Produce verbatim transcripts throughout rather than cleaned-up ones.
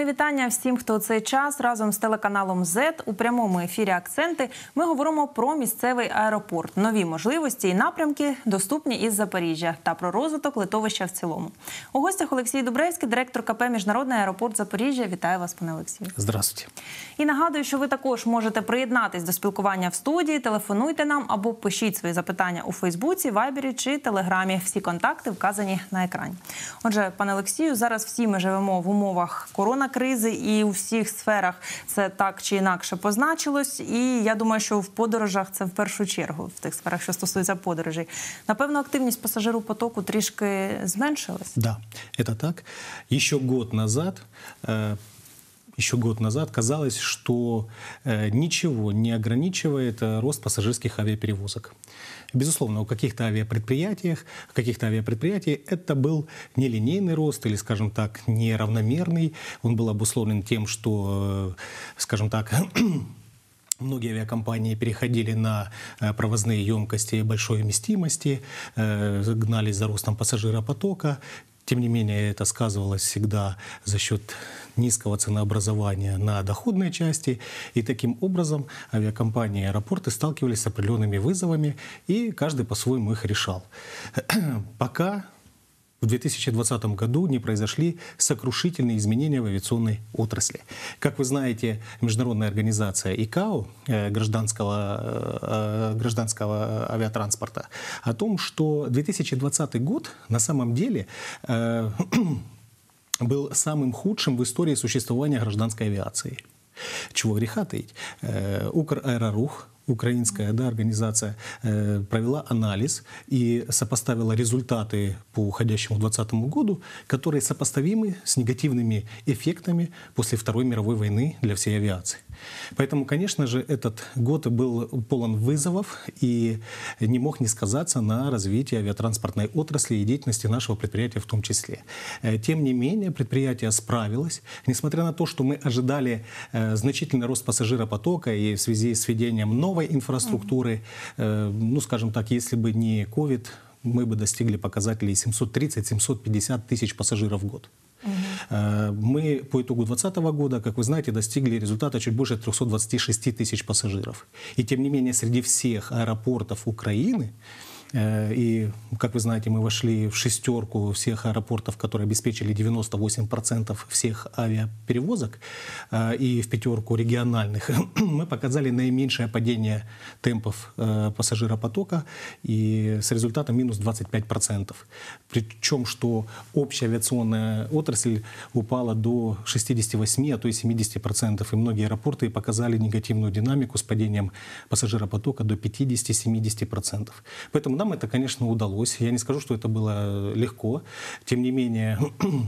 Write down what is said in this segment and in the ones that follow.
вітання всім, хто у цей час разом з телеканалом зет у прямому ефірі «Акценти» ми говоримо про місцевий аеропорт, нові можливості і напрямки, доступні із Запоріжжя, та про розвиток литовища в цілому. У гостях Олексій Дубревський, директор ка пе «Міжнародний аеропорт Запоріжжя». Вітаю вас, пане Олексію. Здравствуйте. І нагадую, що ви також можете приєднатись до спілкування в студії, телефонуйте нам або пишіть свої запитання у Фейсбуці, Вайбері чи Телеграмі. Всі контакти вказані на екрані. Отже, пане Олексію, зараз всі ми живемо в умовах коронакризи і у всіх сферах це так чи інакше позначилось. І я думаю, що в подорожах це в першу чергу, в тих сферах, що стосується подорожей. Напевно, активність пасажиропотоку трішки зменшилась? Да, это так. Еще год назад... Э... Еще год назад казалось, что э, ничего не ограничивает э, рост пассажирских авиаперевозок. Безусловно, у каких-то авиапредприятиях, в каких-то авиапредприятиях это был нелинейный рост или, скажем так, неравномерный. Он был обусловлен тем, что, э, скажем так, многие авиакомпании переходили на провозные емкости большой вместимости, э, гнались за ростом пассажиропотока. Тем не менее, это сказывалось всегда за счет низкого ценообразования на доходной части. И таким образом авиакомпании и аэропорты сталкивались с определенными вызовами, и каждый по-своему их решал. Пока в две тысячи двадцатом году не произошли сокрушительные изменения в авиационной отрасли. Как вы знаете, международная организация ай кей эй о гражданского, гражданского авиатранспорта о том, что две тысячи двадцатый год на самом деле э, был самым худшим в истории существования гражданской авиации. Чего греха таить. Э, Украэрорух, украинская, да, организация, э, провела анализ и сопоставила результаты по уходящему двадцатому году, которые сопоставимы с негативными эффектами после Второй мировой войны для всей авиации. Поэтому, конечно же, этот год был полон вызовов и не мог не сказаться на развитии авиатранспортной отрасли и деятельности нашего предприятия в том числе. Тем не менее, предприятие справилось, несмотря на то, что мы ожидали э, значительный рост пассажиропотока и в связи с введением новой инфраструктуры, э, ну, скажем так, если бы не ковид, мы бы достигли показателей семьсот тридцать — семьсот пятьдесят тысяч пассажиров в год. Uh-huh. Мы по итогу двадцатого года, как вы знаете, достигли результата чуть больше трёхсот двадцати шести тысяч пассажиров. И тем не менее, среди всех аэропортов Украины, и, как вы знаете, мы вошли в шестерку всех аэропортов, которые обеспечили девяносто восемь процентов всех авиаперевозок, и в пятерку региональных, мы показали наименьшее падение темпов пассажиропотока и с результатом минус двадцать пять процентов. Причем, что общая авиационная отрасль упала до шестидесяти восьми, а то и семидесяти процентов, и многие аэропорты показали негативную динамику с падением пассажиропотока до пятидесяти — семидесяти процентов. Поэтому нам это, конечно, удалось. Я не скажу, что это было легко. Тем не менее,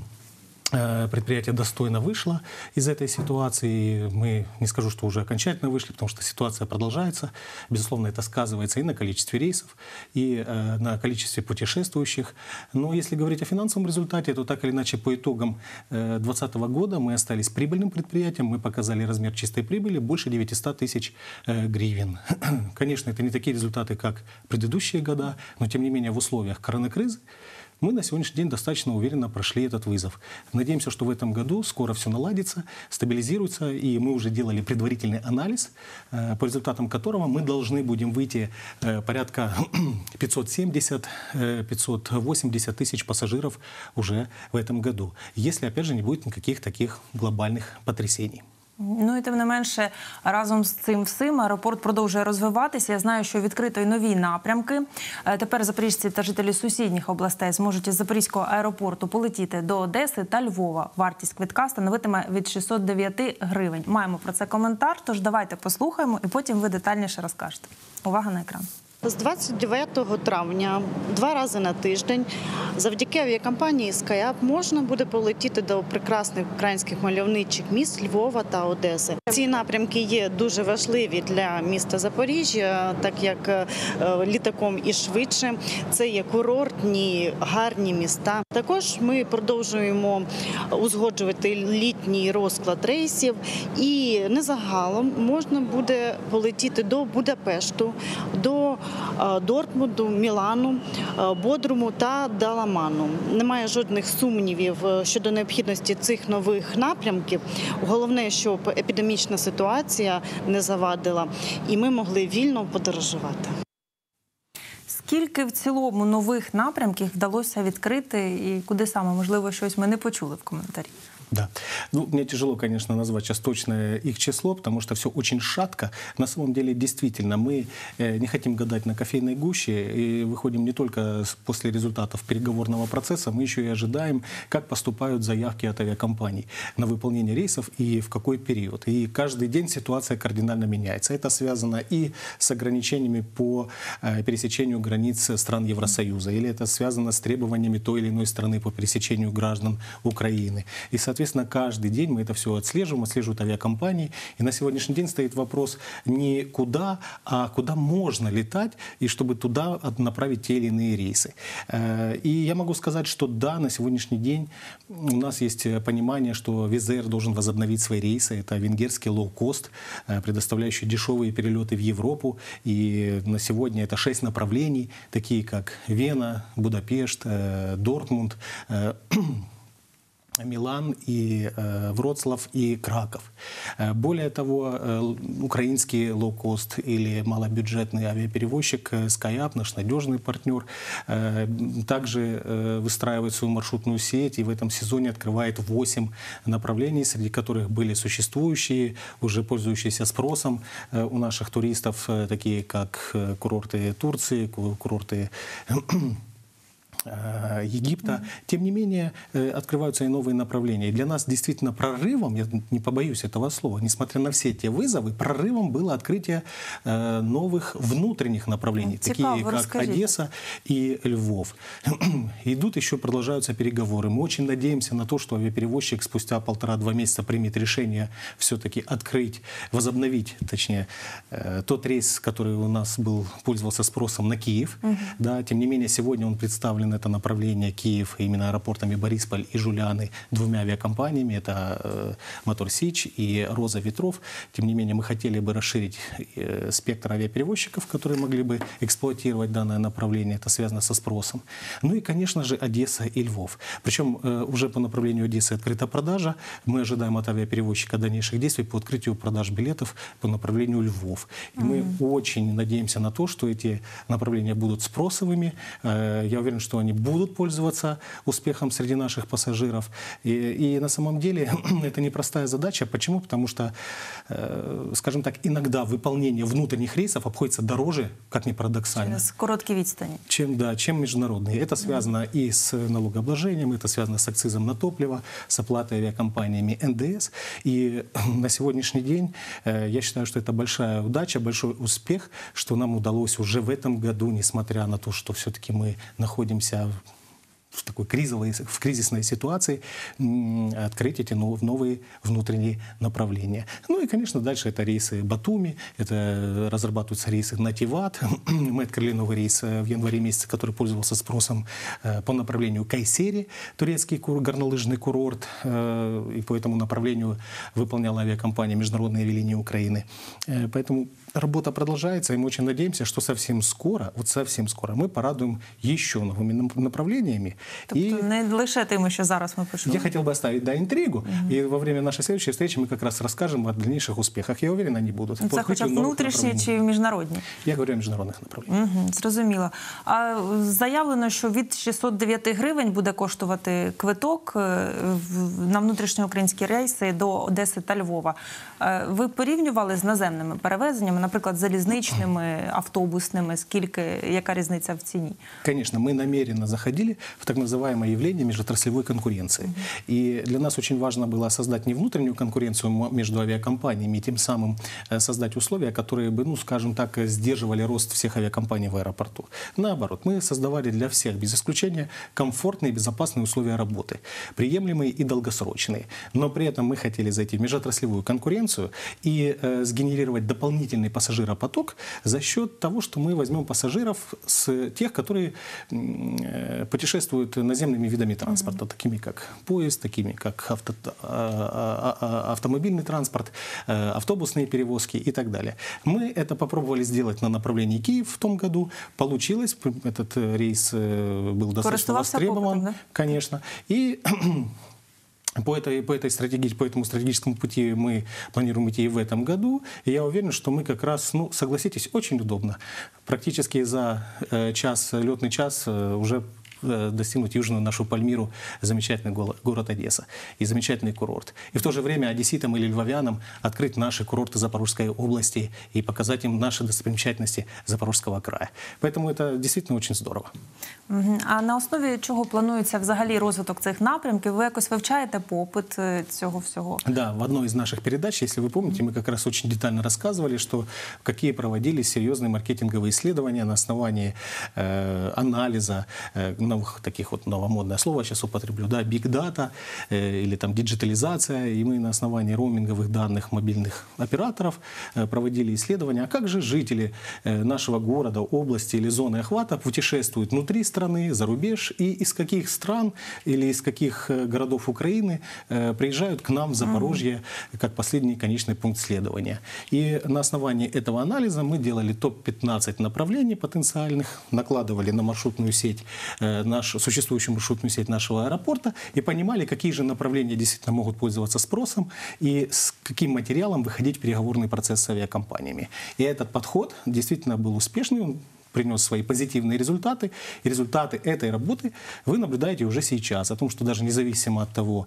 предприятие достойно вышло из этой ситуации. Мы, не скажу, что уже окончательно вышли, потому что ситуация продолжается. Безусловно, это сказывается и на количестве рейсов, и э, на количестве путешествующих. Но если говорить о финансовом результате, то так или иначе по итогам две тысячи двадцатого года мы остались прибыльным предприятием. Мы показали размер чистой прибыли больше девятисот тысяч э, гривен. Конечно, это не такие результаты, как предыдущие года, но тем не менее в условиях коронакризы мы на сегодняшний день достаточно уверенно прошли этот вызов. Надеемся, что в этом году скоро все наладится, стабилизируется, и мы уже делали предварительный анализ, по результатам которого мы должны будем выйти порядка пятьсот семьдесят — пятьсот восемьдесят тысяч пассажиров уже в этом году, если, опять же, не будет никаких таких глобальных потрясений. Ну і тим не менше, разом з цим всім аеропорт продовжує розвиватися. Я знаю, що відкрито й нові напрямки. Тепер запоріжці та жителі сусідніх областей зможуть із Запорізького аеропорту полетіти до Одеси та Львова. Вартість квитка становитиме від шістсот дев'яти гривень. Маємо про це коментар, тож давайте послухаємо і потім ви детальніше розкажете. Увага на екран. З двадцять дев'ятого травня, два рази на тиждень, завдяки авіакомпанії SkyUp можна буде полетіти до прекрасних українських мальовничих міст Львова та Одеси. Ці напрямки є дуже важливі для міста Запоріжжя, так як літаком і швидше. Це є курортні, гарні міста. Також ми продовжуємо узгоджувати літній розклад рейсів і незагалом можна буде полетіти до Будапешту, до Дортмунду, Мілану, Бодруму та мегаломану. Немає жодних сумнівів щодо необхідності цих нових напрямків. Головне, щоб епідемічна ситуація не завадила, і ми могли вільно подорожувати. Скільки в цілому нових напрямків вдалося відкрити і куди саме, можливо, щось ми не почули в коментарі? Да. Ну, мне тяжело, конечно, назвать сейчас точное их число, потому что все очень шатко. На самом деле, действительно, мы не хотим гадать на кофейной гуще и выходим не только после результатов переговорного процесса, мы еще и ожидаем, как поступают заявки от авиакомпаний на выполнение рейсов и в какой период. И каждый день ситуация кардинально меняется. Это связано и с ограничениями по пересечению границ стран Евросоюза, или это связано с требованиями той или иной страны по пересечению граждан Украины. И, соответственно, каждый день мы это все отслеживаем, отслеживают авиакомпании. И на сегодняшний день стоит вопрос не куда, а куда можно летать, и чтобы туда направить те или иные рейсы. И я могу сказать, что да, на сегодняшний день у нас есть понимание, что Wizz Air должен возобновить свои рейсы. Это венгерский лоу-кост, предоставляющий дешевые перелеты в Европу. И на сегодня это шесть направлений, такие как Вена, Будапешт, Дортмунд, Милан, и э, Вроцлав и Краков. Более того, э, украинский лоукост или малобюджетный авиаперевозчик э, SkyUp, наш надежный партнер, э, также э, выстраивает свою маршрутную сеть и в этом сезоне открывает восемь направлений, среди которых были существующие, уже пользующиеся спросом э, у наших туристов, э, такие как э, курорты Турции, курорты Египта. Тем не менее, открываются и новые направления. И для нас действительно прорывом, я не побоюсь этого слова, несмотря на все те вызовы, прорывом было открытие новых внутренних направлений, Цикаво, такие как расскажите. Одесса и Львов. Идут еще, продолжаются переговоры. Мы очень надеемся на то, что авиаперевозчик спустя полтора-два месяца примет решение все-таки открыть, возобновить, точнее, тот рейс, который у нас был, пользовался спросом на Киев. Угу. Да, тем не менее, сегодня он представлен, это направление Киев, именно аэропортами Борисполь и Жуляны, двумя авиакомпаниями, это э, Мотор Сич и Роза Ветров. Тем не менее, мы хотели бы расширить э, спектр авиаперевозчиков, которые могли бы эксплуатировать данное направление, это связано со спросом. Ну и, конечно же, Одесса и Львов. Причем э, уже по направлению Одессы открыта продажа, мы ожидаем от авиаперевозчика дальнейших действий по открытию продаж билетов по направлению Львов. И mm-hmm. мы очень надеемся на то, что эти направления будут спросовыми. Э, я уверен, что они будут пользоваться успехом среди наших пассажиров. И, и на самом деле это непростая задача. Почему? Потому что, э, скажем так, иногда выполнение внутренних рейсов обходится дороже, как ни парадоксально. Через короткие відстані. Чем, да, чем международные. Это связано mm. и с налогообложением, это связано с акцизом на топливо, с оплатой авиакомпаниями эн дэ эс. И на сегодняшний день э, я считаю, что это большая удача, большой успех, что нам удалось уже в этом году, несмотря на то, что все-таки мы находимся в такой кризовой, в кризисной ситуации, открыть эти новые внутренние направления. Ну и, конечно, дальше это рейсы Батуми, это разрабатываются рейсы Нативат. Мы открыли новый рейс в январе месяце, который пользовался спросом по направлению Кайсери, турецкий горнолыжный курорт, и по этому направлению выполняла авиакомпания «Международные авиалинии Украины». Поэтому работа продолжается, и мы очень надеемся, что совсем скоро, вот совсем скоро, мы порадуем еще новыми направлениями. Тобто и не лише тими, що зараз ми почули. Я хотел бы оставить, да, интригу, угу. и во время нашей следующей встречи мы как раз расскажем о дальнейших успехах. Я уверен, они будут. Це хоча б внутрішні чи міжнародні? Я говорю о міжнародних направленнях. Угу, зрозуміло. А заявлено, що від шістсот дев'ять гривень буде коштувати квиток на внутрішньоукраїнські рейси до Одеси та Львова. Ви порівнювали з наземними перевезеннями, наприклад, залізничними, автобусними? Скільки, яка різниця в ціні? Конечно, мы намеренно заходили в так называемое явление межотраслевой конкуренции. Mm-hmm. И для нас очень важно было создать не внутреннюю конкуренцию между авиакомпаниями, и тем самым создать условия, которые бы, ну, скажем так, сдерживали рост всех авиакомпаний в аэропорту. Наоборот, мы создавали для всех, без исключения, комфортные и безопасные условия работы, приемлемые и долгосрочные. Но при этом мы хотели зайти в межотраслевую конкуренцию и э, сгенерировать дополнительные нормальный пассажиропоток за счет того, что мы возьмем пассажиров с тех, которые э, путешествуют наземными видами транспорта, mm-hmm. такими как поезд, такими как авто, автомобильный транспорт, э, автобусные перевозки и так далее. Мы это попробовали сделать на направлении Киев в том году. Получилось. Этот рейс э, был достаточно востребован, попытом, да? Конечно. И По, этой, по, этой стратегии, по этому стратегическому пути мы планируем идти и в этом году. И я уверен, что мы как раз, ну, согласитесь, очень удобно. Практически за э, час, летный час э, уже достигнуть южную нашу Пальмиру, замечательный город Одесса и замечательный курорт. И в то же время одесситам или львовянам открыть наши курорты Запорожской области и показать им наши достопримечательности Запорожского края. Поэтому это действительно очень здорово. А на основі чого планується взагалі розвиток цих напрямків? Ви якось вивчаєте попит цього всього? Да, в одной из наших передач, если вы помните, мы как раз очень детально рассказывали, что какие проводились серьезные маркетинговые исследования на основании э, анализа э, новых таких вот новомодное слово сейчас употреблю, да, big data э, или там диджитализация, и мы на основании роуминговых данных мобильных операторов э, проводили исследования, а как же жители э, нашего города, области или зоны охвата путешествуют внутри страны, за рубеж, и из каких стран или из каких э, городов Украины э, приезжают к нам в Запорожье mm-hmm. как последний конечный пункт следования. И на основании этого анализа мы делали топ пятнадцать направлений потенциальных, накладывали на маршрутную сеть э, нашу существующую маршрутную сеть нашего аэропорта и понимали, какие же направления действительно могут пользоваться спросом и с каким материалом выходить в переговорный процесс с авиакомпаниями. И этот подход действительно был успешный, он принес свои позитивные результаты. И результаты этой работы вы наблюдаете уже сейчас. О том, что даже независимо от того,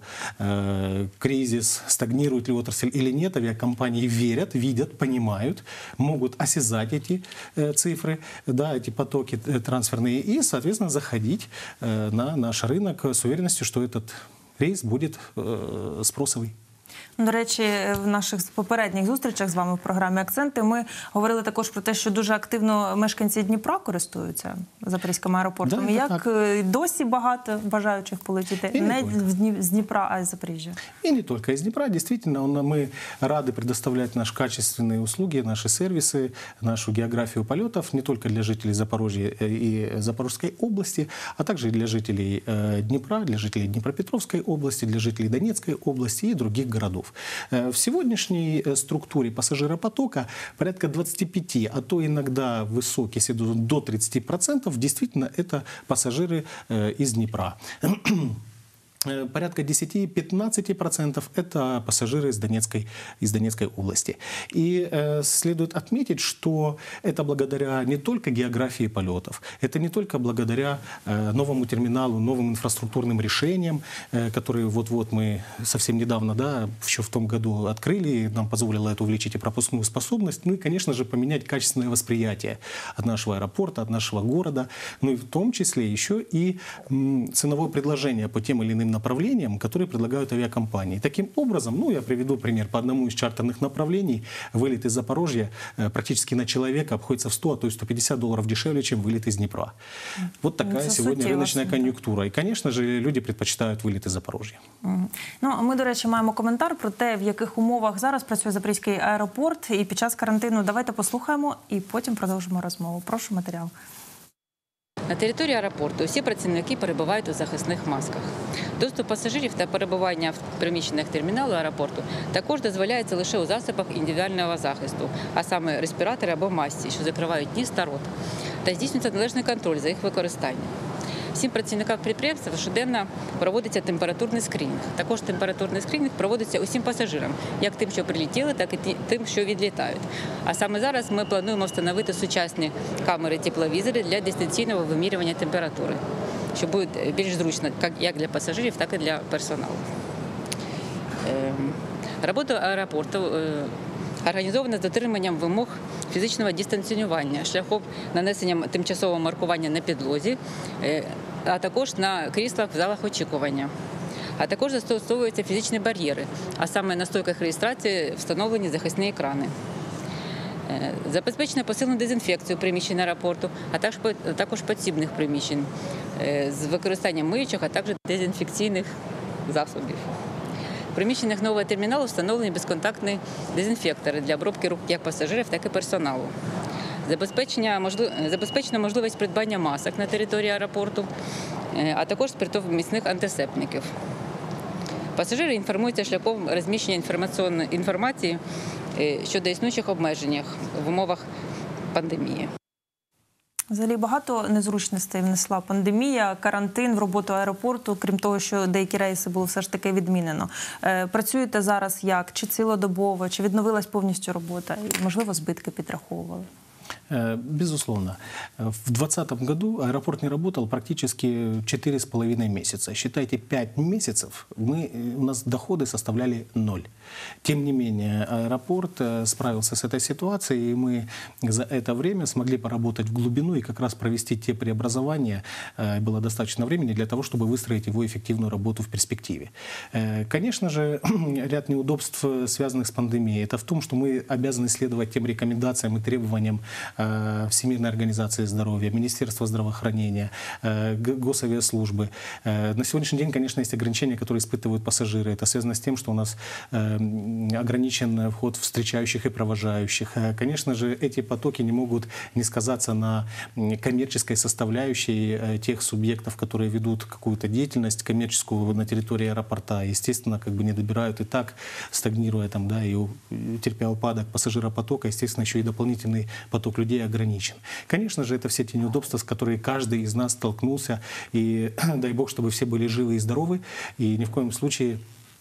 э, кризис, стагнирует ли отрасль или нет, авиакомпании верят, видят, понимают, могут осязать эти э, цифры, да, эти потоки э, трансферные и, соответственно, заходить э, на наш рынок с уверенностью, что этот рейс будет э, спросовый. До речі, в наших попередніх зустрічах з вами в програмі «Акценти» ми говорили також про те, що дуже активно мешканці Дніпра користуються Запорізьким аеропортом. Да, Як так. досі багато бажаючих полетіти и не, не з Дніпра, а з Запоріжжя? И не только из Днепра. Действительно, мы рады предоставлять наши качественные услуги, наши сервисы, нашу географию полетов не только для жителей Запорожья и Запорожской области, а также для жителей Днепра, для жителей Днепропетровской области, для жителей Донецкой области и других городов. В сегодняшней структуре пассажиропотока порядка двадцати пяти, а то иногда высокий, если до тридцати процентов, действительно это пассажиры из Днепра. Порядка десяти-пятнадцати процентов это пассажиры из Донецкой, из Донецкой области. И э, следует отметить, что это благодаря не только географии полетов, это не только благодаря э, новому терминалу, новым инфраструктурным решениям, э, которые вот-вот мы совсем недавно, да, еще в том году открыли, и нам позволило это увеличить и пропускную способность, ну и, конечно же, поменять качественное восприятие от нашего аэропорта, от нашего города, ну и в том числе еще и м, ценовое предложение по тем или иным направлениям, которые предлагают авиакомпании. Таким образом, ну, я приведу пример. По одному из чартерных направлений вылет из Запорожья э, практически на человека обходится в сто, а то и сто пятьдесят долларов дешевле, чем вылет из Днепра. Вот такая сегодня рыночная конъюнктура. И, конечно же, люди предпочитают вылет из Запорожья. Mm. Ну, а ми, до речі, маємо коментар про те, в яких умовах зараз працює Запорізький аеропорт і під час карантину. Давайте послухаємо і потім продовжимо розмову. Прошу матеріал. На території аеропорту усі працівники перебувають у захисних масках. Доступ пасажирів та перебування в приміщеннях терміналу аеропорту також дозволяється лише у засобах індивідуального захисту, а саме респіратори або масці, що закривають ніс та рот, та здійснюється належний контроль за їх використанням. Всім працівникам підприємства щоденно проводиться температурний скринінг. Також температурний скринінг проводиться усім пасажирам, як тим, що прилетіли, так і тим, що відлітають. А саме зараз ми плануємо встановити сучасні камери-тепловізори для дистанційного вимірювання температури, що буде більш зручно як для пасажирів, так і для персоналу. Робота аеропорту організована з дотриманням вимог фізичного дистанціювання, шляхом нанесення тимчасового маркування на підлозі, а також на кріслах в залах очікування. А також застосовуються фізичні бар'єри, а саме на стойках реєстрації встановлені захисні екрани. Забезпечено посилену дезінфекцію приміщень аеропорту, а також підсобних приміщень з використанням миючих, а також дезінфекційних засобів. У приміщеннях нового терміналу встановлені безконтактні дезінфектори для обробки рук як пасажирів, так і персоналу. Забезпечення, можлив... Забезпечена можливість придбання масок на території аеропорту, а також спиртовмісних антисептиків. Пасажири інформуються шляхом розміщення інформаційної інформації щодо існуючих обмежень в умовах пандемії. Взагалі багато незручностей внесла пандемія, карантин в роботу аеропорту, крім того, що деякі рейси було все ж таки відмінено. Працюєте зараз як? Чи цілодобово, чи відновилась повністю робота? І, можливо, збитки підраховували? Безусловно. В двадцатом году аэропорт не работал практически четыре с половиной месяца. Считайте, пять месяцев мы, у нас доходы составляли ноль. Тем не менее, аэропорт справился с этой ситуацией, и мы за это время смогли поработать в глубину и как раз провести те преобразования. Было достаточно времени для того, чтобы выстроить его эффективную работу в перспективе. Конечно же, ряд неудобств, связанных с пандемией, это в том, что мы обязаны следовать тем рекомендациям и требованиям Всемирной организации здоровья, Министерства здравоохранения, госавиаслужбы. На сегодняшний день, конечно, есть ограничения, которые испытывают пассажиры. Это связано с тем, что у нас ограничен вход встречающих и провожающих. Конечно же, эти потоки не могут не сказаться на коммерческой составляющей тех субъектов, которые ведут какую-то деятельность коммерческую на территории аэропорта. Естественно, как бы не добирают и так, стагнируя там, да, и терпя упадок пассажиропотока, естественно, еще и дополнительный поток людей ограничен. Конечно же, это все те неудобства, с которыми каждый из нас столкнулся. И дай бог, чтобы все были живы и здоровы. И ни в коем случае...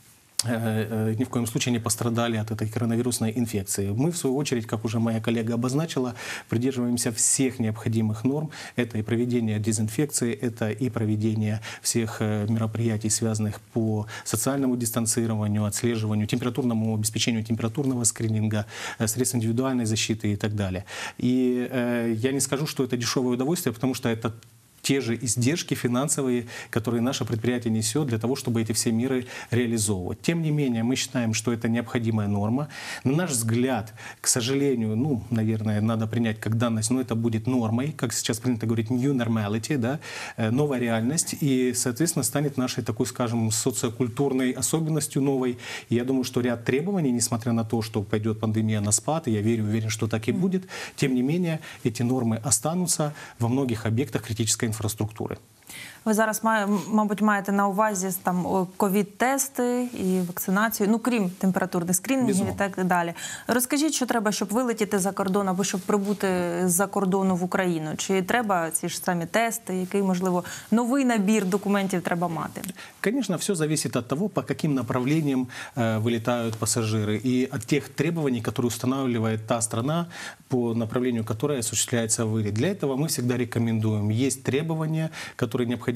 ни в коем случае не пострадали от этой коронавирусной инфекции. Мы, в свою очередь, как уже моя коллега обозначила, придерживаемся всех необходимых норм. Это и проведение дезинфекции, это и проведение всех мероприятий, связанных по социальному дистанцированию, отслеживанию, температурному обеспечению температурного скрининга, средств индивидуальной защиты и так далее. И э, я не скажу, что это дешевое удовольствие, потому что это те же издержки финансовые, которые наше предприятие несет для того, чтобы эти все меры реализовывать. Тем не менее, мы считаем, что это необходимая норма. На наш взгляд, к сожалению, ну, наверное, надо принять как данность, но это будет нормой, как сейчас принято говорить, new normality, да, новая реальность, и, соответственно, станет нашей такой, скажем, социокультурной особенностью новой. И я думаю, что ряд требований, несмотря на то, что пойдет пандемия на спад, и я верю, уверен, что так и будет, тем не менее, эти нормы останутся во многих объектах критической інфраструктури. Ви зараз, мабуть, маєте на увазі там ковід-тести і вакцинацію, ну, крім температурних скринінгів і так далі. Розкажіть, що треба, щоб вилетіти за кордон або щоб прибути з-за кордону в Україну? Чи треба ці ж самі тести, який, можливо, новий набір документів треба мати? Конечно, все зависит от того, по каким направлениям э, вылетают пассажиры и от тех требований, которые устанавливает та страна, по направлению которой осуществляется вылет. Для этого мы всегда рекомендуем. Есть требования, которые необходимо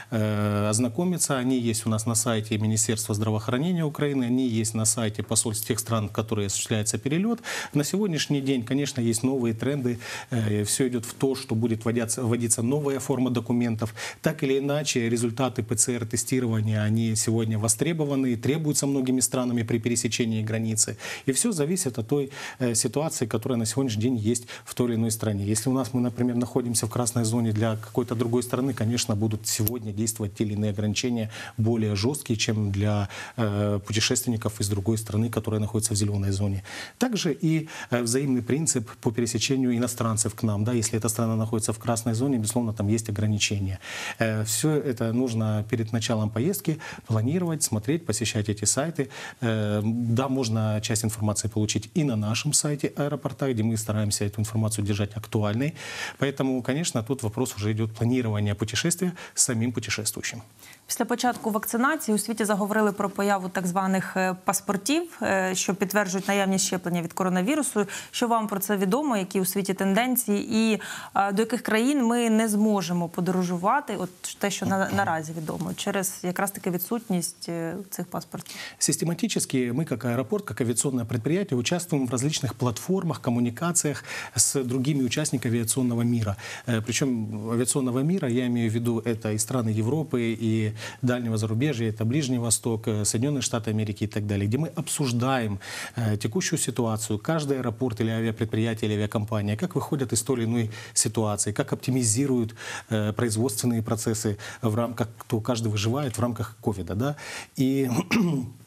э, ознакомиться. Они есть у нас на сайте Министерства здравоохранения Украины, они есть на сайте посольств тех стран, в которые осуществляется перелет. На сегодняшний день, конечно, есть новые тренды. Э, все идет в то, что будет вводиться, вводиться новая форма документов. Так или иначе, результаты ПЦР-тестирования, они сегодня востребованы и требуются многими странами при пересечении границы. И все зависит от той э, ситуации, которая на сегодняшний день есть в той или иной стране. Если у нас мы, например, находимся в красной зоне для какой-то другой страны, конечно, будут сегодня действовать те или иные ограничения более жесткие, чем для э, путешественников из другой страны, которая находится в зеленой зоне. Также и э, взаимный принцип по пересечению иностранцев к нам. Да, если эта страна находится в красной зоне, безусловно, там есть ограничения. Э, все это нужно перед началом поездки планировать, смотреть, посещать эти сайты. Э, да, можно часть информации получить и на нашем сайте аэропорта, где мы стараемся эту информацию держать актуальной. Поэтому, конечно, тут вопрос уже идет планирования путешествия з самим путешествуючим. Після початку вакцинації у світі заговорили про появу так званих паспортів, що підтверджують наявність щеплення від коронавірусу. Що вам про це відомо, які у світі тенденції і до яких країн ми не зможемо подорожувати, от те, що на, наразі відомо, через якраз таки відсутність цих паспортів? Систематически мы, как аэропорт, как авиационное предприятие, участвуем в различных платформах, коммуникациях с другими участниками авиационного мира. Причем авиационного мира, я имею в виду, это и страны Европы, и дальнего зарубежья, это Ближний Восток, Соединенные Штаты Америки и так далее, где мы обсуждаем э, текущую ситуацию, каждый аэропорт или авиапредприятие или авиакомпания, как выходят из той или иной ситуации, как оптимизируют э, производственные процессы в рамках, кто каждый выживает в рамках ковида, да, и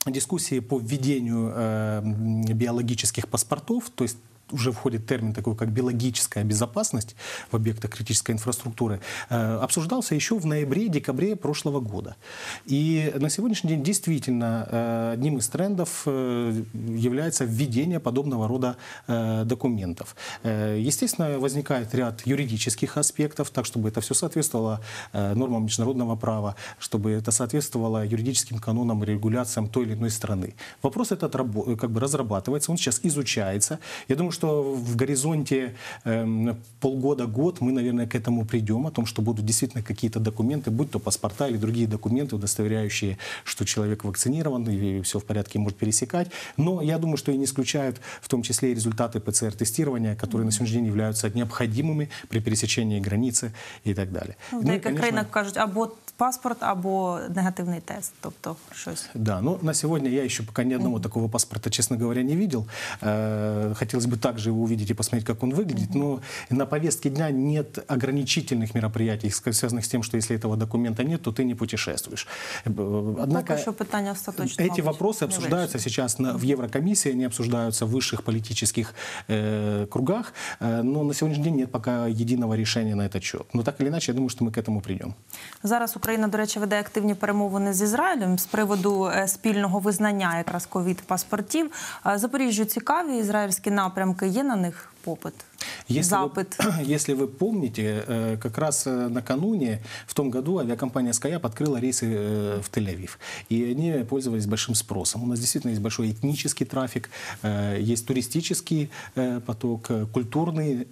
дискуссии по введению э, биологических паспортов, то есть уже входит термин такой, как биологическая безопасность в объектах критической инфраструктуры, э, обсуждался еще в ноябре-декабре прошлого года. И на сегодняшний день действительно э, одним из трендов э, является введение подобного рода э, документов. Э, естественно, возникает ряд юридических аспектов, так, чтобы это все соответствовало э, нормам международного права, чтобы это соответствовало юридическим канонам и регуляциям той или иной страны. Вопрос этот как бы разрабатывается, он сейчас изучается. Я думаю, что в горизонте э, полгода-год мы, наверное, к этому придем, о том, что будут действительно какие-то документы, будь то паспорта или другие документы, удостоверяющие, что человек вакцинирован и все в порядке, может пересекать. Но я думаю, что и не исключают в том числе и результаты ПЦР-тестирования, которые на сегодняшний день являются необходимыми при пересечении границы и так далее. В деяких країнах кажуть, або паспорт, або негативний тест, тобто щось. Да, но на сегодня я еще пока ни одного mm-hmm. такого паспорта, честно говоря, не видел. Э, хотелось бы также его увидеть и посмотреть, как он выглядит, mm-hmm. но на повестке дня нет ограничительных мероприятий, связанных с тем, что если этого документа нет, то ты не путешествуешь. Однако Пока что питання остаточно, эти вопросы обсуждаются сейчас на, в Еврокомиссии, они обсуждаются в высших политических э, кругах, э, но на сегодняшний день нет пока единого решения на этот счет. Но так или иначе, я думаю, что мы к этому придем. Зараз Україна, до речі, веде активні перемовини з Ізраїлем з приводу спільного визнання якраз ковід-паспортів. Запоріжжю цікаві ізраїльські напрямки, є на них попит? Если Запад. Вы, если вы помните, как раз накануне, в том году, авиакомпания Skyap открыла рейсы в Тель-Авив. И они пользовались большим спросом. У нас действительно есть большой этнический трафик, есть туристический поток, культурный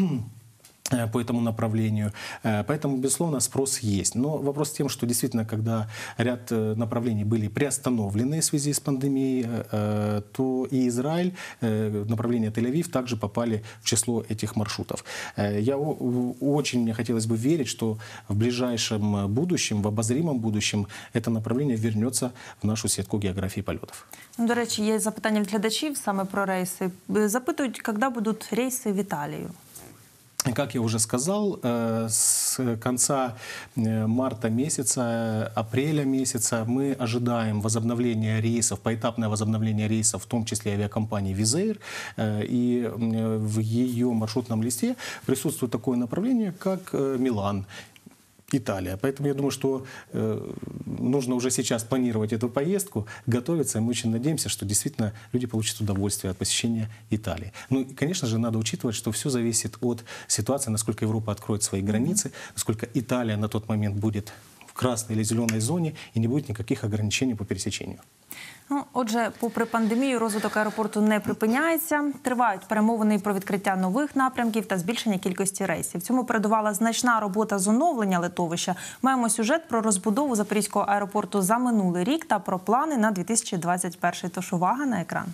по этому направлению. Поэтому, безусловно, спрос есть. Но вопрос в том, что действительно, когда ряд направлений были приостановлены в связи с пандемией, то и Израиль, направление Тель-Авив также попали в число этих маршрутов. Я очень, мне хотелось бы верить, что в ближайшем будущем, в обозримом будущем, это направление вернется в нашу сетку географии полетов. До речі, є запитання від глядачів саме про рейси. Запитують, коли будуть рейси в Італію? Как я уже сказал, с конца марта месяца, апреля месяца мы ожидаем возобновления рейсов, поэтапное возобновление рейсов, в том числе авиакомпании Wizz Air. И в ее маршрутном листе присутствует такое направление, как Милан, Италия. Поэтому я думаю, что э, нужно уже сейчас планировать эту поездку, готовиться. И мы очень надеемся, что действительно люди получат удовольствие от посещения Италии. Ну и, конечно же, надо учитывать, что все зависит от ситуации, насколько Европа откроет свои границы, насколько Италия на тот момент будет в красной или зеленой зоне и не будет никаких ограничений по пересечению. Ну, отже, попри пандемію, розвиток аеропорту не припиняється. Тривають перемовини про відкриття нових напрямків та збільшення кількості рейсів. Цьому передувала значна робота з оновлення литовища. Маємо сюжет про розбудову Запорізького аеропорту за минулий рік та про плани на дві тисячі двадцять перший. Тож увага на екран.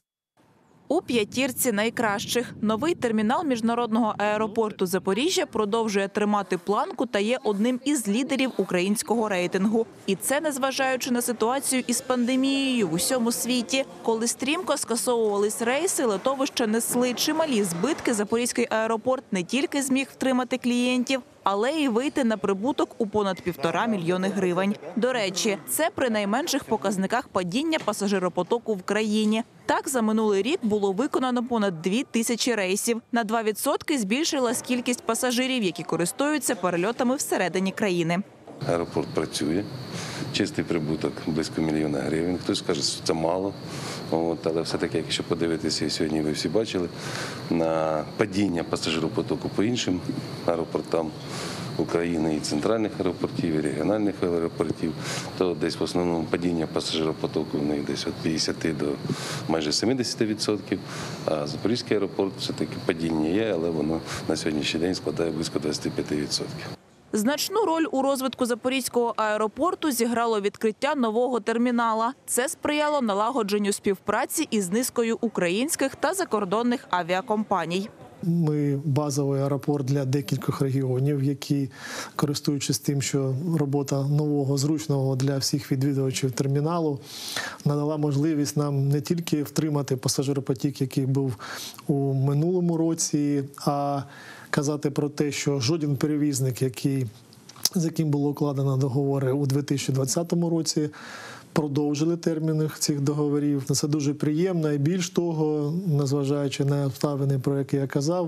У п'ятірці найкращих. Новий термінал міжнародного аеропорту Запоріжжя продовжує тримати планку та є одним із лідерів українського рейтингу. І це незважаючи на ситуацію із пандемією в усьому світі. Коли стрімко скасовувались рейси, литовища несли чималі збитки, Запорізький аеропорт не тільки зміг втримати клієнтів, але й вийти на прибуток у понад півтора мільйони гривень. До речі, це при найменших показниках падіння пасажиропотоку в країні. Так, за минулий рік було виконано понад дві тисячі рейсів. На два відсотки збільшилась кількість пасажирів, які користуються перельотами всередині країни. Аеропорт працює, чистий прибуток близько мільйона гривень. Хтось скаже, що це мало, от, але все-таки, якщо подивитися, і сьогодні ви всі бачили, на падіння пасажиропотоку по іншим аеропортам України і центральних аеропортів, і регіональних аеропортів, то десь в основному падіння пасажиропотоку в них десь від п'ятдесят до майже сімдесят відсотків, а Запорізький аеропорт все-таки падіння є, але воно на сьогоднішній день складає близько двадцять п'ять відсотків. Значну роль у розвитку Запорізького аеропорту зіграло відкриття нового термінала. Це сприяло налагодженню співпраці із низкою українських та закордонних авіакомпаній. Ми базовий аеропорт для декількох регіонів, які, користуючись тим, що робота нового, зручного для всіх відвідувачів терміналу, надала можливість нам не тільки втримати пасажиропотік, який був у минулому році, а казати про те, що жоден перевізник, який, з яким було укладено договори у дві тисячі двадцятому році, продовжили терміни цих договорів. Це дуже приємно. І більш того, незважаючи на обставини, про які я казав,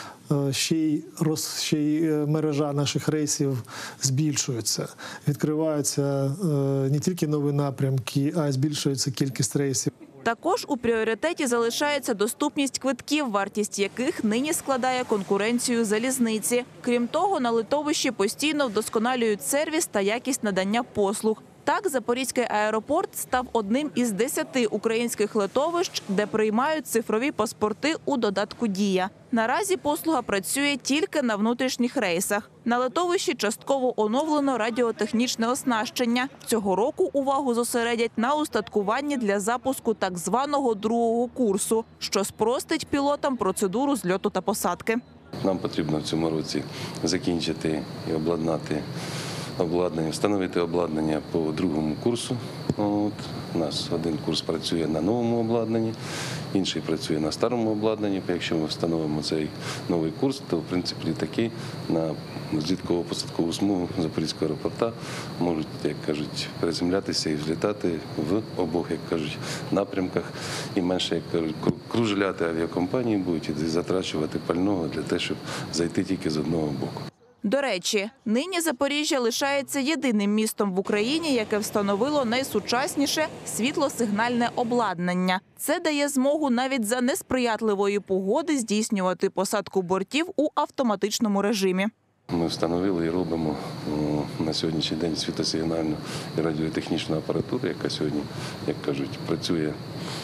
ще й, роз, ще й мережа наших рейсів збільшується. Відкриваються не тільки нові напрямки, а й збільшується кількість рейсів. Також у пріоритеті залишається доступність квитків, вартість яких нині складає конкуренцію залізниці. Крім того, на литовищі постійно вдосконалюють сервіс та якість надання послуг. Так, Запорізький аеропорт став одним із десяти українських литовищ, де приймають цифрові паспорти у додатку «Дія». Наразі послуга працює тільки на внутрішніх рейсах. На литовищі частково оновлено радіотехнічне оснащення. Цього року увагу зосередять на устаткуванні для запуску так званого другого курсу, що спростить пілотам процедуру зльоту та посадки. Нам потрібно в цьому році закінчити і обладнати обладнання, встановити обладнання по другому курсу. От. У нас один курс працює на новому обладнанні, інший працює на старому обладнанні. Якщо ми встановимо цей новий курс, то в принципі літаки на злітково-посадкову смугу Запорізького аеропорта можуть, як кажуть, приземлятися і взлітати в обох, як кажуть, напрямках. І менше, як кажуть, кружляти авіакомпанії будуть і затрачувати пального для того, щоб зайти тільки з одного боку. До речі, нині Запоріжжя лишається єдиним містом в Україні, яке встановило найсучасніше світлосигнальне обладнання. Це дає змогу навіть за несприятливої погоди здійснювати посадку бортів у автоматичному режимі. Ми встановили і робимо на сьогоднішній день світлосигнальну і радіотехнічну апаратуру, яка сьогодні, як кажуть, працює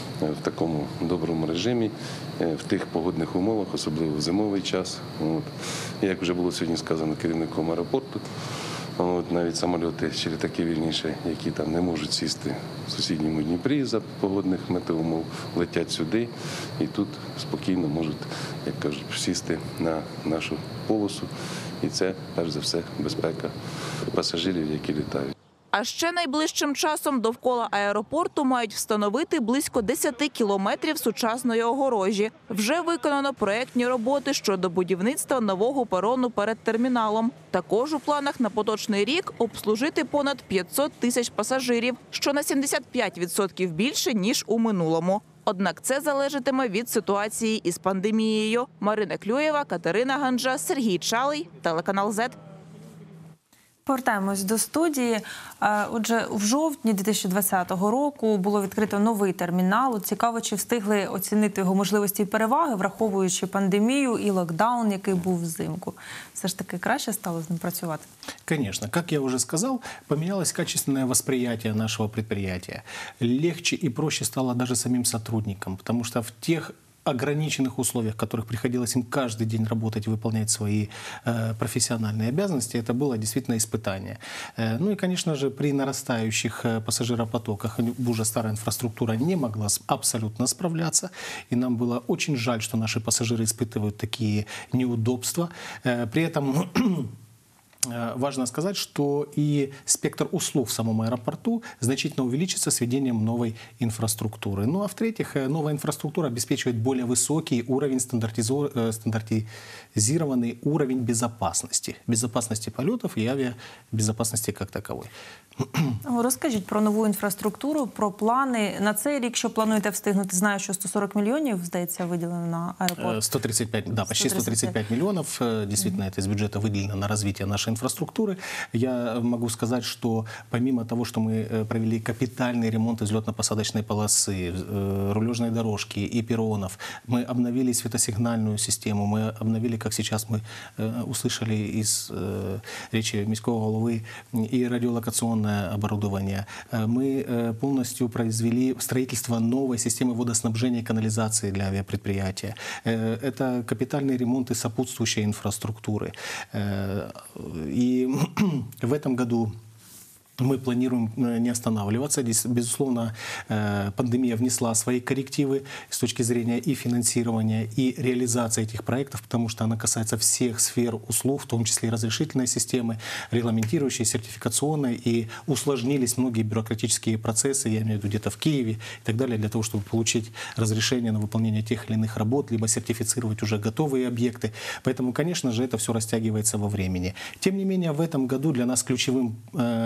в такому доброму режимі, в тих погодних умовах, особливо в зимовий час. От. Як вже було сьогодні сказано керівником аеропорту, от, навіть самоліти чи літаки, вільніше, які там не можуть сісти в сусідньому Дніпрі за погодних метеоумов, летять сюди і тут спокійно можуть, як кажуть, сісти на нашу полосу. І це, перш за все, безпека пасажирів, які літають. А ще найближчим часом довкола аеропорту мають встановити близько десяти кілометрів сучасної огорожі. Вже виконано проєктні роботи щодо будівництва нового перону перед терміналом. Також у планах на поточний рік обслужити понад п'ятсот тисяч пасажирів, що на сімдесят п'ять відсотків більше, ніж у минулому. Однак це залежатиме від ситуації із пандемією. Марина Клюєва, Катерина Ганджа, Сергій Чалий, телеканал «Зет». Повертаємось до студії. Отже, в жовтні дві тисячі двадцятого року було відкрито новий термінал. Цікаво, чи встигли оцінити його можливості і переваги, враховуючи пандемію і локдаун, який був взимку. Все ж таки краще стало з ним працювати? Конечно. Как я уже сказал, поменялось качественное восприятие нашего предприятия. Легче и проще стало даже самим сотрудникам, потому что в тех ограниченных условиях, в которых приходилось им каждый день работать, выполнять свои э, профессиональные обязанности, это было действительно испытание. Э, ну и, конечно же, при нарастающих э, пассажиропотоках уже старая инфраструктура не могла абсолютно справляться, и нам было очень жаль, что наши пассажиры испытывают такие неудобства. Э, при этом важно сказать, что и спектр услуг в самом аэропорту значительно увеличится с введением новой инфраструктуры. Ну а в-третьих, новая инфраструктура обеспечивает более высокий уровень, стандартизированный уровень безопасности. Безопасности полетов и авиабезопасности как таковой. Розкажіть про нову інфраструктуру, про плани на цей рік, що плануєте встигнути. Знаю, що сто сорок мільйонів, здається, виділено на аеропорт. сто тридцать пять, да, почти сто тридцать пять миллионов. Действительно, это из бюджета выделено на развитие нашей инфраструктуры. Я могу сказать, что помимо того, что мы провели капитальный ремонт взлетно-посадочной полосы, рулежной дорожки и перронов, мы обновили светосигнальную систему, мы обновили, как сейчас мы услышали из речи міського головы, и радиолокационное оборудование. Мы полностью произвели строительство новой системы водоснабжения и канализации для авиапредприятия. Это капитальный ремонт и сопутствующей инфраструктуры. И в этом году мы планируем не останавливаться. Здесь, безусловно, пандемия внесла свои коррективы с точки зрения и финансирования, и реализации этих проектов, потому что она касается всех сфер услуг, в том числе и разрешительной системы, регламентирующей, сертификационной, и усложнились многие бюрократические процессы, я имею в виду где-то в Киеве и так далее, для того, чтобы получить разрешение на выполнение тех или иных работ, либо сертифицировать уже готовые объекты. Поэтому, конечно же, это все растягивается во времени. Тем не менее, в этом году для нас ключевым э, проектом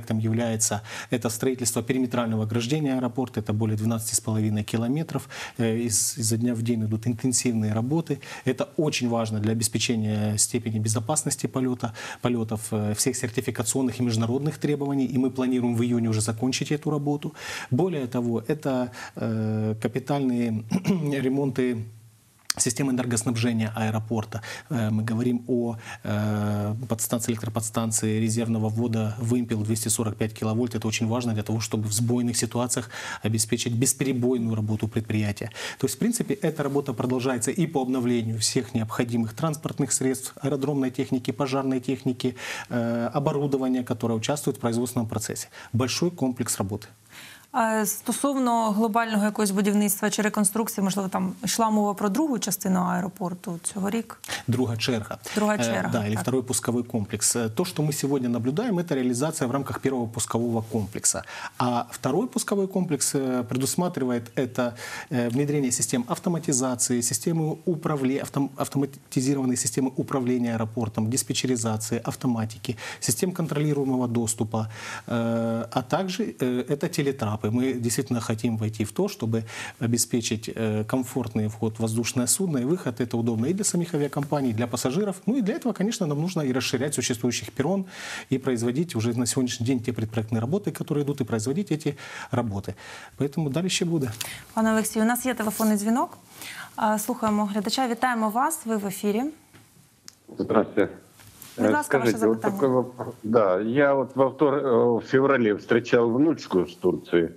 проектом является это строительство периметрального ограждения аэропорта, это более двенадцати с половиной километров. Из, изо дня в день идут интенсивные работы. Это очень важно для обеспечения степени безопасности полета, полетов, всех сертификационных и международных требований, и мы планируем в июне уже закончить эту работу. Более того, это э, капитальные ремонты системы энергоснабжения аэропорта. Мы говорим о э, подстанции, электроподстанции резервного ввода «Вымпел» двести сорок пять киловольт. Это очень важно для того, чтобы в сбойных ситуациях обеспечить бесперебойную работу предприятия. То есть, в принципе, эта работа продолжается и по обновлению всех необходимых транспортных средств, аэродромной техники, пожарной техники, э, оборудования, которое участвует в производственном процессе. Большой комплекс работы. А стосовно глобального якогось будівництва чи реконструкції, можливо, там йшла мова про другу частину аеропорту цьогорік? Друга черга. Друга черга. Э, да, или так. второй пусковой комплекс. То, что мы сегодня наблюдаем, это реализация в рамках первого пускового комплекса. А второй пусковой комплекс предусматривает это внедрение систем автоматизации, системы управления, автом, автоматизированной системы управления аэропортом, диспетчеризации, автоматики, систем контролируемого доступа, э, а также э, это телетрап. Мы действительно хотим войти в то, чтобы обеспечить комфортный вход в воздушное судно и выход. Это удобно и для самих авиакомпаний, и для пассажиров. Ну и для этого, конечно, нам нужно и расширять существующих перрон, и производить уже на сегодняшний день те предпроектные работы, которые идут, и производить эти работы. Поэтому дальше буде. Пане Олексію, у нас є телефонний дзвінок. Слухаємо глядача. Вітаємо вас. Ви в ефірі. Здравствуйте. Будь ласка, Скажите, ваше вот запитання. такой вопрос. Да, я вот во втор... в феврале встречал внучку с Турции.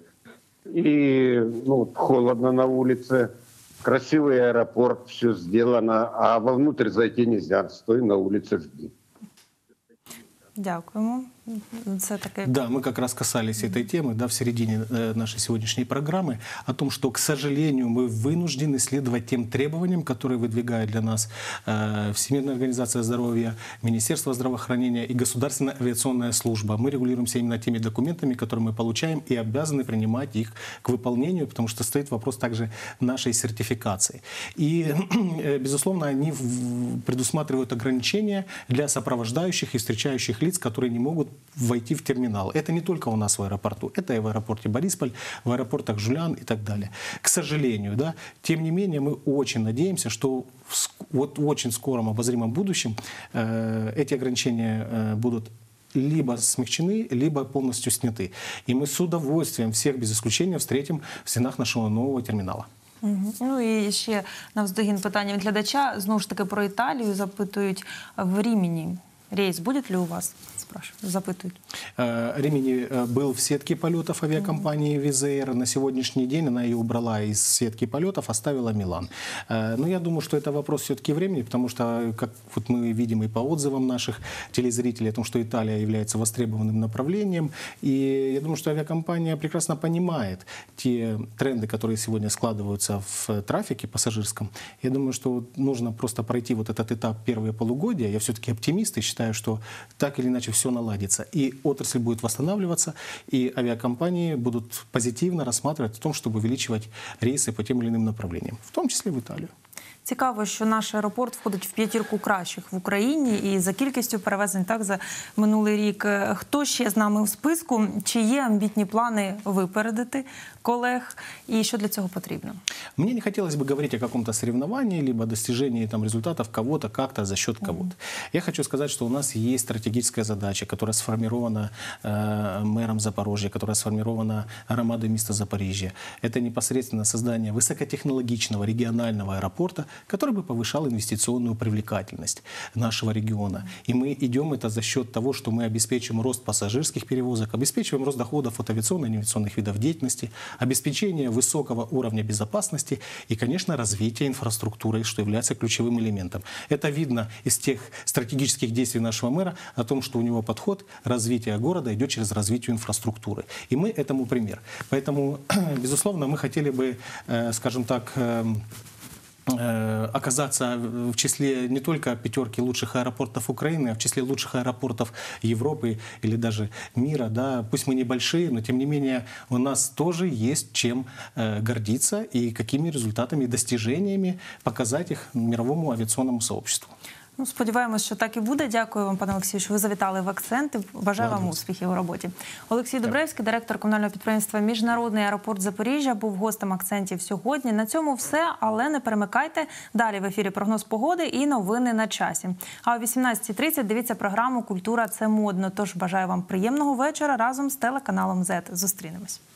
И ну, холодно на улице, красивый аэропорт, все сделано, а вовнутрь зайти нельзя, стой на улице, жди. Дякуємо. Це таке... Да, мы как раз касались этой темы, да, в середине э, нашей сегодняшней программы, о том, что, к сожалению, мы вынуждены следовать тем требованиям, которые выдвигает для нас э, Всемирная организация здоровья, Министерство здравоохранения и Государственная авиационная служба. Мы регулируемся именно теми документами, которые мы получаем, и обязаны принимать их к выполнению, потому что стоит вопрос также нашей сертификации. И, э, безусловно, они в, предусматривают ограничения для сопровождающих и встречающих лиц, которые не могут войти в терминал. Это не только у нас в аэропорту, это и в аэропорте Борисполь, в аэропортах Жулян и так далее. К сожалению, да, тем не менее, мы очень надеемся, что в, вот в очень скором обозримом будущем э, эти ограничения э, будут либо смягчены, либо полностью сняты. И мы с удовольствием всех без исключения встретим в стенах нашего нового терминала. Угу. Ну і ще навздогін питання від глядача. Знову ж таки про Італію запитують. В Рімені рейс буде ли у вас? Спрашивают, запытывают. Римини был в сетке полетов авиакомпании Визаир. На сегодняшний день она ее убрала из сетки полетов, оставила Милан. Но я думаю, что это вопрос все-таки времени, потому что, как вот мы видим и по отзывам наших телезрителей о том, что Италия является востребованным направлением. И я думаю, что авиакомпания прекрасно понимает те тренды, которые сегодня складываются в трафике пассажирском. Я думаю, что нужно просто пройти вот этот этап первые полугодия. Я все-таки оптимист и считаю, что так или иначе все наладится. И отрасль будет восстанавливаться, и авиакомпании будут позитивно рассматривать о том, чтобы увеличивать рейсы по тем или иным направлениям, в том числе в Италию. Цікаво, що наш аеропорт входить в п'ятірку кращих в Україні і за кількістю перевезень, так, за минулий рік. Хто ще з нами у списку? Чи є амбітні плани випередити колег? І що для цього потрібно? Мне не хотелось бы говорить о каком-то соревновании, либо достижении там, результатов кого-то, как-то, за счет кого-то. Mm-hmm. Я хочу сказать, что у нас есть стратегическая задача, которая сформирована э, мэром Запорожья, которая сформирована громадой места Запоріжжя. Это непосредственно создание высокотехнологичного регионального аэропорта, который бы повышал инвестиционную привлекательность нашего региона. И мы идем это за счет того, что мы обеспечим рост пассажирских перевозок, обеспечиваем рост доходов от авиационных и неавиационных видов деятельности, обеспечение высокого уровня безопасности и, конечно, развитие инфраструктуры, что является ключевым элементом. Это видно из тех стратегических действий нашего мэра о том, что у него подход развития города идет через развитие инфраструктуры. И мы этому пример. Поэтому, безусловно, мы хотели бы, скажем так, оказаться в числе не только пятерки лучших аэропортов Украины, а в числе лучших аэропортов Европы или даже мира. Да. Пусть мы небольшие, но тем не менее у нас тоже есть чем гордиться и какими результатами и достижениями показать их мировому авиационному сообществу. Ну, сподіваємось, що так і буде. Дякую вам, пане Олексію, що ви завітали в «Акценти». Бажаю вам успіхів у роботі. Олексій Дубревський, директор комунального підприємства «Міжнародний аеропорт Запоріжжя», був гостем «Акцентів» сьогодні. На цьому все, але не перемикайте. Далі в ефірі прогноз погоди і новини на часі. А о вісімнадцятій тридцять дивіться програму «Культура – це модно». Тож бажаю вам приємного вечора разом з телеканалом зет. Зустрінемось.